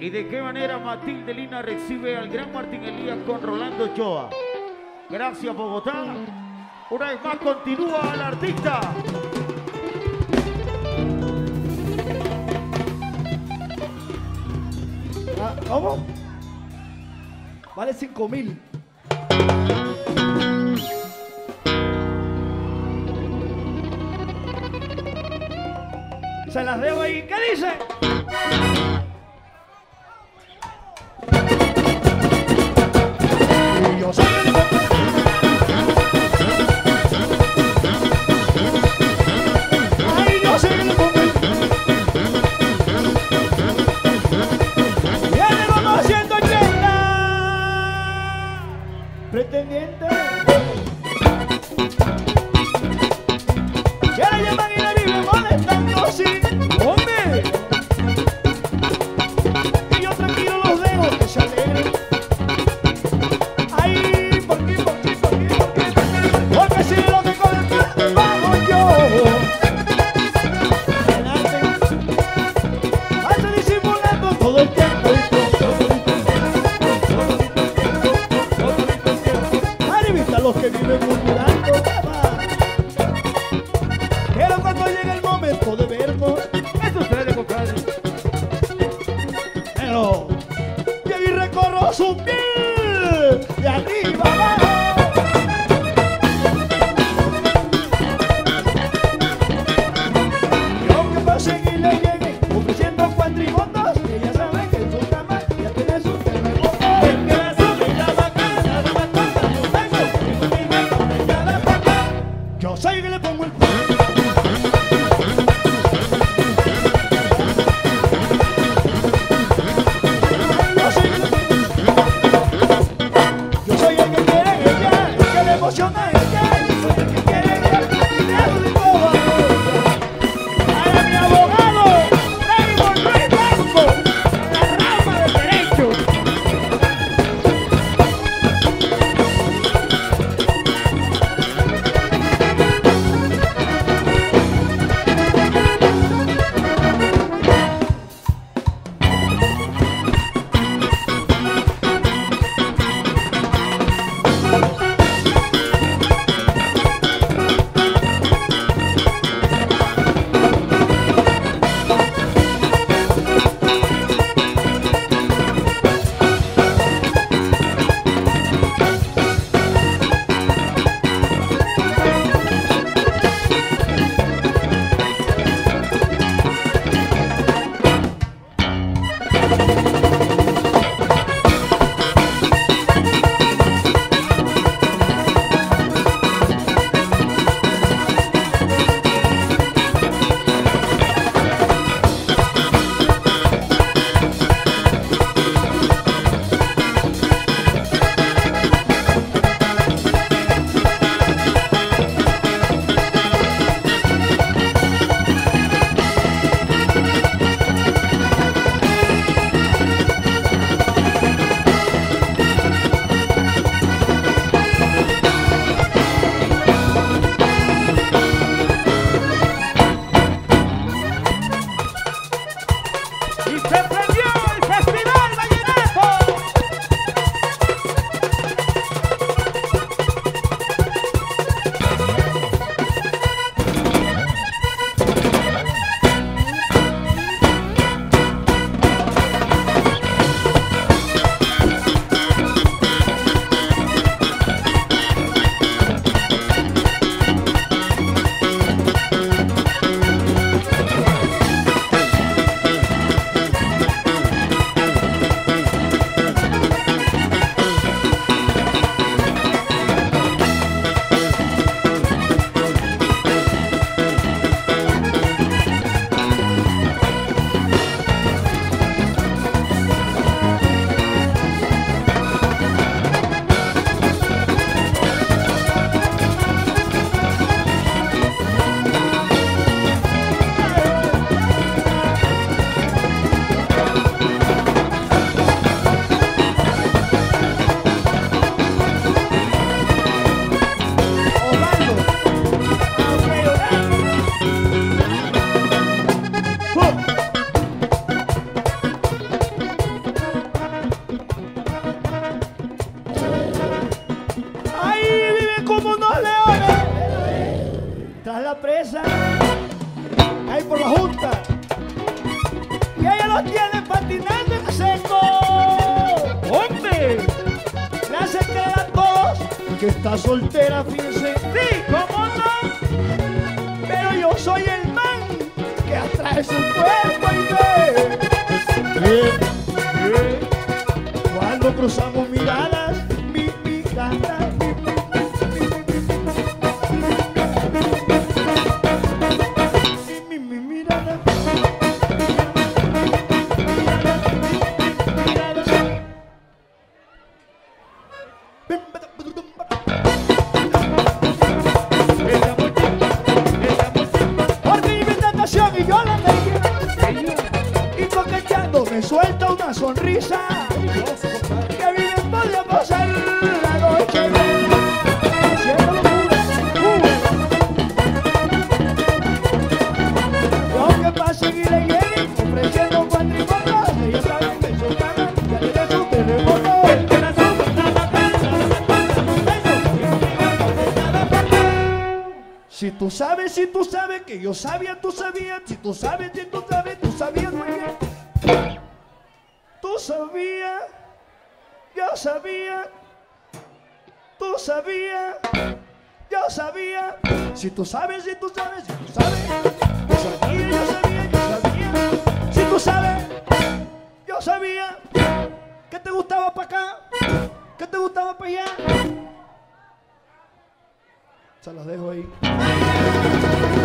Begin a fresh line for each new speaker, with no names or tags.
¿Y de qué manera Matilde Lina recibe al gran Martín Elías con Rolando Ochoa? Gracias, Bogotá. Una vez más continúa el artista.
¿Cómo? Vale 5.000. Se las debo ahí. ¿Qué dice? Y yo soy el... Ay, yo soy el... Viene conociendo quién pretendiente. Que la llaman y la vive molestando, sí. ¡Hombre! Y yo tranquilo los dejo que se alegren. Ay, ¿por qué? Porque si lo que con el cuerpo bajo yo. Ando disimulando todo el tiempo. Ay, vista los que viven murmurando. Pero cuando llega el momento de vernos,
Eso sucede, compadre.
pero y ahí recorro su piel de arriba abajo. Y aunque pasen y le lleguen ofreciendo cuatrimotos, ella sabe que en su cama ya tiene su terremoto. El que la sube y la bacana, la bacana, yo tengo mi gato de cada pata. Yo soy el que le pongo el Yo soy el que quiere ella, el que le emociona ella, yo soy el que quiere ella, y le hago de todo a ella. ¡Ay, mi abogado! ¡Raymond Luis Blanco! ¡La rama del derecho! la presa, ahí por la junta. Y ella los tiene patinando en seco.
¡Hombre!
Le hace creer a todos que está soltera, fíjense.
Sí, ¿cómo no?
Pero yo soy el man que atrae su cuerpo y ve. Cuando cruzamos miradas, mi gana, mi mirada. Porque mi tentación y yo la tengo. Y coqueteando me suelta una sonrisa que viene por pasar la noche haciendo locura. Y aunque pasen y le lleguen ofreciendo cuatrimotos, ellos saben que su cama ya tiene su terremoto. Si tú sabes que yo sabía, tú sabías. Si tú sabes, tú sabías muy bien. Tú sabías, yo sabía. Tú sabías, yo sabía. Si tú sabes, yo sabía, yo sabía. Si tú sabes, yo sabía. ¿Qué te gustaba para acá? ¿Qué te gustaba para allá? Se los dejo ahí.